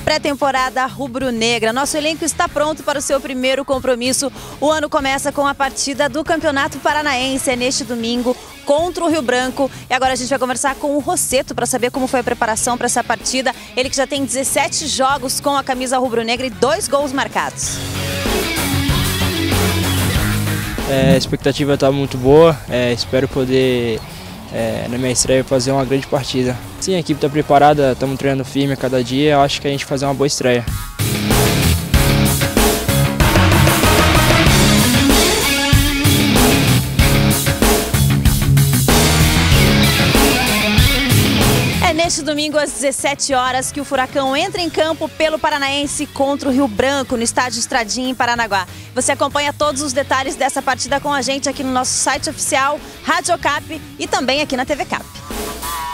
pré-temporada rubro-negra. Nosso elenco está pronto para o seu primeiro compromisso. O ano começa com a partida do Campeonato Paranaense, neste domingo, contra o Rio Branco. E agora a gente vai conversar com o Rossetto para saber como foi a preparação para essa partida. Ele que já tem 17 jogos com a camisa rubro-negra e 2 gols marcados. A expectativa está muito boa, espero poder, na minha estreia, fazer uma grande partida. Sim, a equipe está preparada, estamos treinando firme a cada dia, eu acho que a gente vai fazer uma boa estreia. Neste domingo, às 17 horas, que o Furacão entra em campo pelo Paranaense contra o Rio Branco, no estádio Estradinha, em Paranaguá. Você acompanha todos os detalhes dessa partida com a gente aqui no nosso site oficial, Rádio Cap, e também aqui na TV Cap.